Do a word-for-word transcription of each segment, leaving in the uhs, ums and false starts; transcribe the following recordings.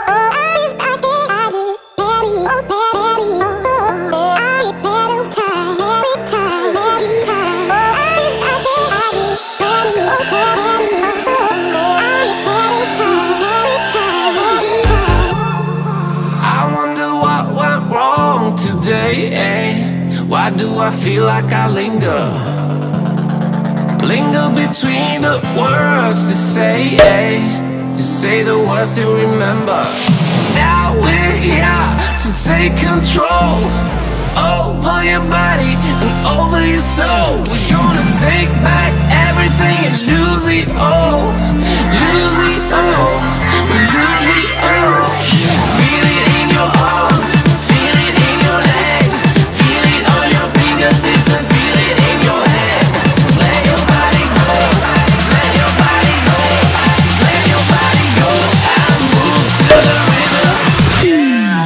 Why do I feel like I linger? Linger between the words to say, eh? To say the words to remember. Now we're here to take control over your body and over your soul. We're gonna take back everything and lose it all. Lose it all. We lose it all. Feel it in your heart. Feel it in your legs. Feel it on your fingertips and feel it in your head. Just let your body go. Just let your body go. Just let your body go and move to the rhythm. Yeah.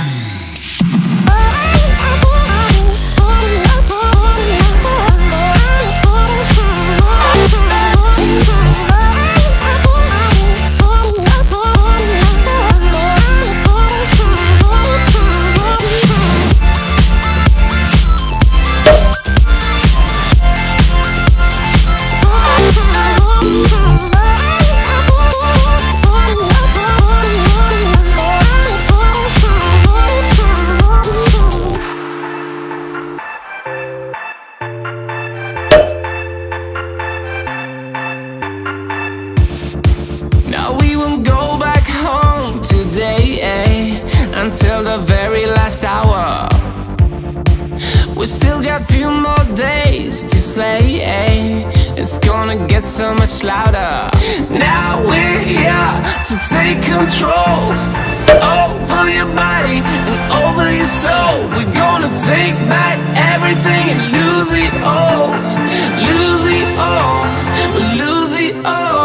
Now we won't go back home today, eh? Until the very last hour. We still got few more days to slay, eh? It's gonna get so much louder. Now we're here to take control over your body and over your soul. We're gonna take back everything and lose it all. Lose it all. Lose it all.